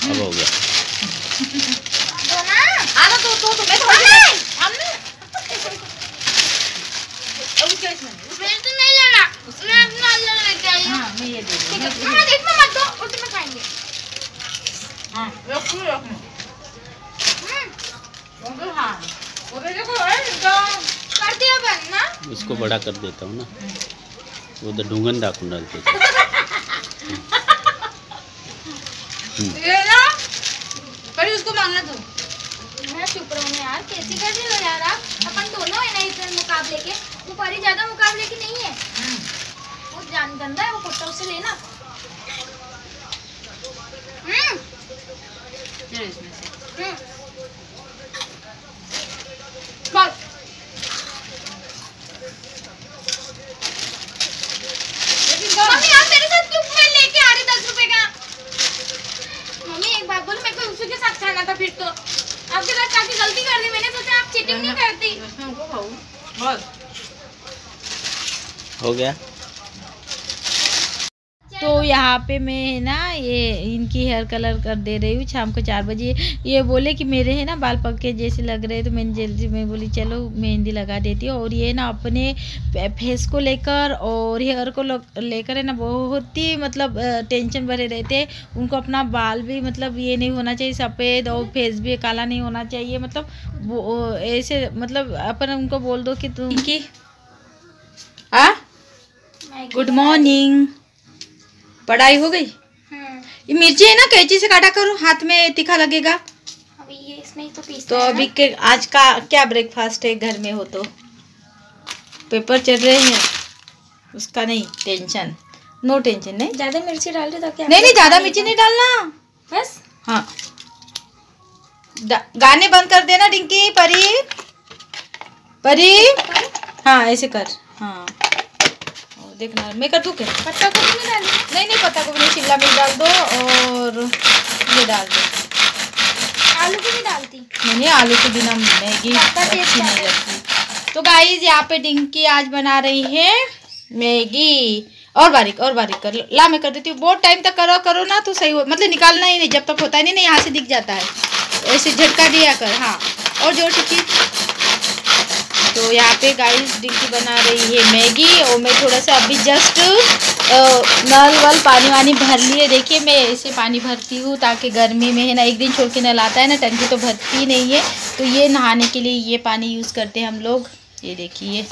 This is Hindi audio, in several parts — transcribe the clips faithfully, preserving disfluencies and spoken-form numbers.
अब हो गया। आना तो तो तुम्हें तो मेरे तो नहीं लेना, मैं अपना अलग लेके आई हूँ। हाँ मैं ये दे दूँ। हाँ देखना मत दो, उसमें खाएंगे। हाँ रख लो रख लो। हम्म हाँ वो भी देखो तो कर दिया बंद ना। इसको बड़ा कर देता हूँ ना, वो तो ढूंगन डाकू डालते ये ना पर उसको मांगना दो। मैं चुप रहूँ यार, कैसे कर रहे हो यार आप? अपन दोनों है ना इस मुकाबले के, वो परी ज्यादा मुकाबले की नहीं है। वो जान गंदा है, वो कुत्ता, उससे लेना। हम्म इसमें से हम्म बस मम्मी आप मेरे साथ क्यों मैं लेके आ रही दस रुपए का? मम्मी एक बात बोलो, मेरे को उसी के साथ खाना था फिर तो। आपके साथ काफी गलती कर दी मैंने, सोचा आप चीटिंग नहीं करती। इसमें उनको खाओ बस हो गया। तो यहाँ पे मैं है ना ये इनकी हेयर कलर कर दे रही हूँ शाम को चार बजे। ये बोले कि मेरे है ना बाल पक्के जैसे लग रहे, तो मैंने जल्दी मैं बोली चलो मेहंदी लगा देती हूँ। और ये ना अपने फेस को लेकर और हेयर को लेकर है ना बहुत ही मतलब टेंशन भरे रहते हैं। उनको अपना बाल भी मतलब ये नहीं होना चाहिए सफ़ेद, और फेस भी काला नहीं होना चाहिए। मतलब वो ऐसे मतलब अपन उनको बोल दो कि तुम की आ गुड मॉर्निंग, पढ़ाई हो गई? ये मिर्ची है ना कैंची से काटा करो, हाथ में तीखा लगेगा। अभी ये इसमें ही तो पीस। तो अभी के आज का क्या ब्रेकफास्ट है घर में? हो तो पेपर चल रहे हैं उसका नहीं टेंशन, नो टेंशन। नहीं ज्यादा मिर्ची डाल दो ताकि नहीं नहीं ज्यादा मिर्ची नहीं डालना बस। हाँ गाने बंद कर देना डिंकी। परी परी हाँ ऐसे कर। हाँ देखना मैं कर दूँ क्या? पत्ता गोभी नहीं डाली? नहीं नहीं पत्ता गोभी नहीं, शिमला मिर्च डाल दो और ये डाल दो। आलू भी नहीं डालती? नहीं नहीं आलू के बिना मैगी अच्छी नहीं लगती। तो गाइस यहाँ पे डिंकी आज बना रही है मैगी। और बारीक और बारीक कर ला, मैं कर देती हूँ। बहुत टाइम तक करो करो ना तो सही हो, मतलब निकालना ही नहीं जब तक होता है नहीं नहीं यहाँ से दिख जाता है, ऐसे झटका दिया कर। हाँ और जोर से की। तो यहाँ पे गाइस डिंकी बना रही है मैगी, और मैं थोड़ा सा अभी जस्ट नल वल पानी वानी भर लिए। देखिए मैं ऐसे पानी भरती हूँ ताकि गर्मी में है ना, एक दिन छोड़ के नल आता है ना, टंकी तो भरती ही नहीं है, तो ये नहाने के लिए ये पानी यूज़ करते हैं हम लोग। ये देखिए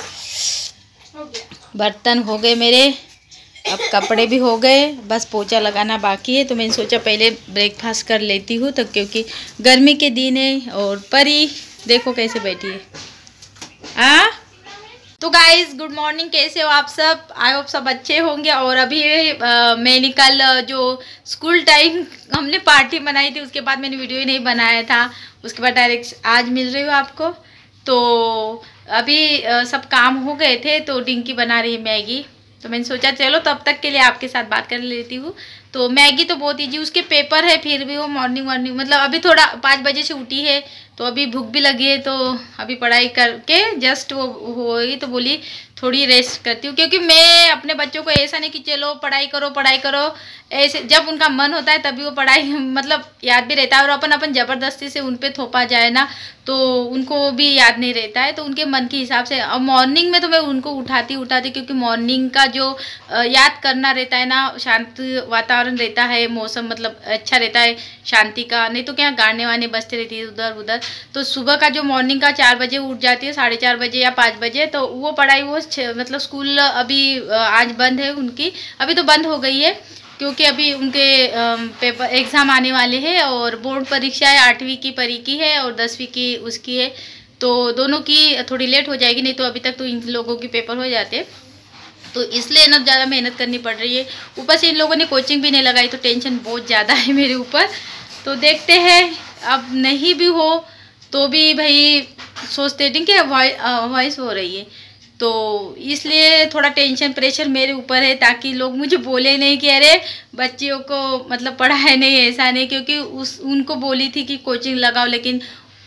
बर्तन हो गए मेरे, अब कपड़े भी हो गए, बस पोछा लगाना बाकी है। तो मैंने सोचा पहले ब्रेकफास्ट कर लेती हूँ, तो क्योंकि गर्मी के दिन है। और परी देखो कैसे बैठी है। आ? तो गाइज गुड मॉर्निंग, कैसे हो आप सब? आई होप सब अच्छे होंगे। और अभी आ, मैंने कल जो स्कूल टाइम हमने पार्टी मनाई थी उसके बाद मैंने वीडियो ही नहीं बनाया था, उसके बाद डायरेक्ट आज मिल रही हूँ आपको। तो अभी आ, सब काम हो गए थे, तो डिंकी बना रही है मैगी, तो मैंने सोचा चलो तब तक के लिए आपके साथ बात कर लेती हूँ। तो मैगी तो बहुत ईजी, उसके पेपर है फिर भी वो मॉर्निंग मॉर्निंग मतलब अभी थोड़ा पाँच बजे से उठी है, तो अभी भूख भी लगी है, तो अभी पढ़ाई करके जस्ट वो होगी तो बोली थोड़ी रेस्ट करती हूँ। क्योंकि मैं अपने बच्चों को ऐसा नहीं कि चलो पढ़ाई करो पढ़ाई करो, ऐसे जब उनका मन होता है तभी वो पढ़ाई मतलब याद भी रहता है। और अपन अपन ज़बरदस्ती से उन पर थोपा जाए ना तो उनको भी याद नहीं रहता है, तो उनके मन के हिसाब से। और मॉर्निंग में तो मैं उनको उठाती उठाती क्योंकि मॉर्निंग का जो याद करना रहता है ना, शांत वातावरण रहता है, मौसम मतलब अच्छा रहता है शांति का, नहीं तो क्या गाने वाने बजते रहती है उधर उधर। तो सुबह का जो मॉर्निंग का चार बजे उठ जाती है, साढ़े चार बजे या पाँच बजे, तो वो पढ़ाई वो मतलब स्कूल अभी आज बंद है उनकी, अभी तो बंद हो गई है क्योंकि अभी उनके पेपर एग्ज़ाम आने वाले हैं। और बोर्ड परीक्षा है, आठवीं की परी की है और दसवीं की उसकी है, तो दोनों की थोड़ी लेट हो जाएगी, नहीं तो अभी तक तो इन लोगों के पेपर हो जाते, तो इसलिए ना ज़्यादा मेहनत करनी पड़ रही है। ऊपर से इन लोगों ने कोचिंग भी नहीं लगाई, तो टेंशन बहुत ज़्यादा है मेरे ऊपर। तो देखते हैं, अब नहीं भी हो तो भी भाई सोचते हैं कि वॉइस हो रही है, तो इसलिए थोड़ा टेंशन प्रेशर मेरे ऊपर है, ताकि लोग मुझे बोले नहीं कि अरे बच्चियों को मतलब पढ़ाए नहीं, ऐसा नहीं। क्योंकि उस उनको बोली थी कि कोचिंग लगाओ, लेकिन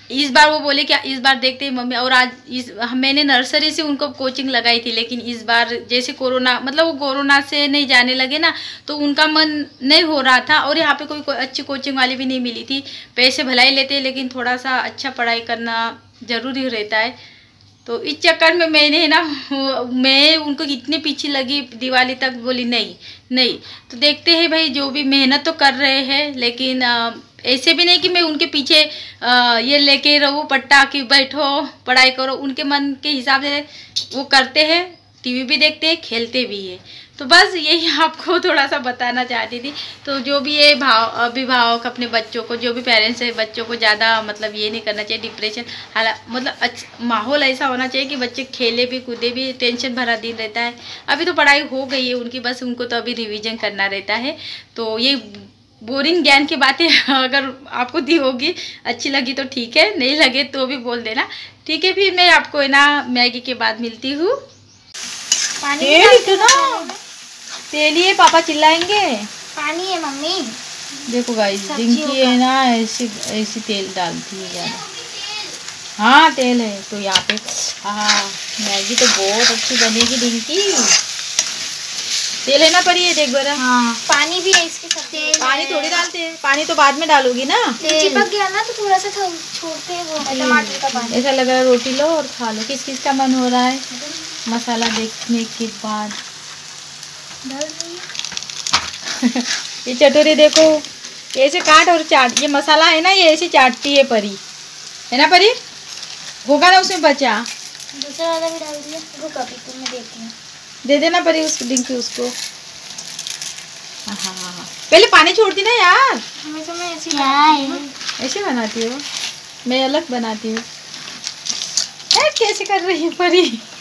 इस बार वो बोले कि इस बार देखते हैं मम्मी। और आज इस मैंने नर्सरी से उनको कोचिंग लगाई थी, लेकिन इस बार जैसे कोरोना मतलब वो कोरोना से नहीं जाने लगे ना, तो उनका मन नहीं हो रहा था। और यहाँ पे कोई, कोई अच्छी कोचिंग वाली भी नहीं मिली थी। पैसे भलाई लेते हैं, लेकिन थोड़ा सा अच्छा पढ़ाई करना ज़रूरी रहता है। तो इस चक्कर में मैंने ना मैं उनको इतने पीछे लगी, दिवाली तक बोली नहीं नहीं। तो देखते हैं भाई, जो भी मेहनत तो कर रहे हैं, लेकिन आ, ऐसे भी नहीं कि मैं उनके पीछे आ, ये लेके रहूँ पट्टा कि बैठो पढ़ाई करो। उनके मन के हिसाब से वो करते हैं, टीवी भी देखते हैं, खेलते भी है। तो बस यही आपको थोड़ा सा बताना चाहती थी। तो जो भी ये भाव अभिभावक अपने बच्चों को, जो भी पेरेंट्स है, बच्चों को ज़्यादा मतलब ये नहीं करना चाहिए डिप्रेशन, हालांकि मतलब अच्छा माहौल ऐसा होना चाहिए कि बच्चे खेले भी कूदे भी। टेंशन भरा दिन रहता है। अभी तो पढ़ाई हो गई है उनकी, बस उनको तो अभी रिविज़न करना रहता है। तो ये बोरिंग ज्ञान की बातें अगर आपको दी होगी, अच्छी लगी तो ठीक है, नहीं लगे तो भी बोल देना, ठीक है। फिर मैं आपको है ना मैगी के बाद मिलती हूँ। पानी तेल ही है, पापा चिल्लाएंगे। पानी है मम्मी। देखो गाइस, डिंकी है ना ऐसी ऐसी तेल डालती है ज़्यादा। हाँ तेल है तो यहाँ पे। हाँ मैगी तो बहुत अच्छी बनेगी डिंकी। तेल है ना पर ये देख बरा। हाँ पानी भी है इसके साथ। तेल पानी थोड़ी डालते हैं, पानी तो बाद में डालोगी ना। चिपक गया ना तो थोड़ा सा छोड़ते हैं वो टमाटर का पानी। ऐसा लग रहा है रोटी लो और खा लो। किस किस का मन हो रहा है मसाला देखने के बाद? ये चटोरी देखो, ऐसे काट और चाट। ये मसाला है ना, ये ऐसे चाटती है परी, है ना परी? होगा ना उसमें बचा। दूसरा वाला भी डाल दिया। रुक अभी तुम मैं देखती हूँ। दे देना परी उसको, डिंकी उसको। हाँ हाँ हाँ हाँ, पहले पानी छोड़ती ना यार। हमेशा मैं ऐसे बनाती हूँ। ऐसे बनाती हो? मैं अलग बनाती हूँ। कैसे कर रही है परी?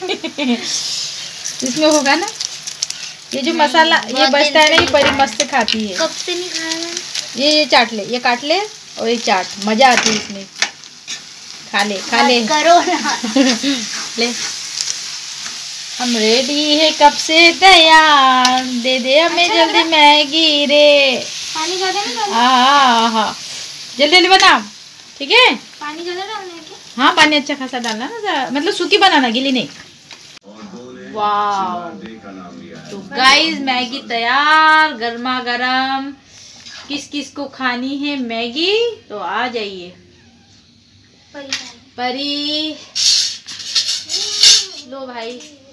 इसमें होगा ना ये जो मसाला ये बचता है ना, ये परी मस्त खाती है। कब से नहीं खाया मैंने। ये ये चाट ले, ये काट ले और ये चाट, मजा आती है इसमें। खा ले खा ले करो ना। ले, हम रेडी है कब से तैयार, दे दे हमें जल्दी मैगी रे। पानी ज्यादा नहीं डालना। हाँ हाँ जल्दी जल्दी बना, ठीक है। पानी ज्यादा डालना है क्या? हाँ पानी अच्छा खासा डालना ना, मतलब सूखी बनाना, गीली नहीं। वाह, तो गाइस मैगी तैयार, गर्मा गर्म। किस किस को खानी है मैगी तो आ जाइए। परी परी लो भाई।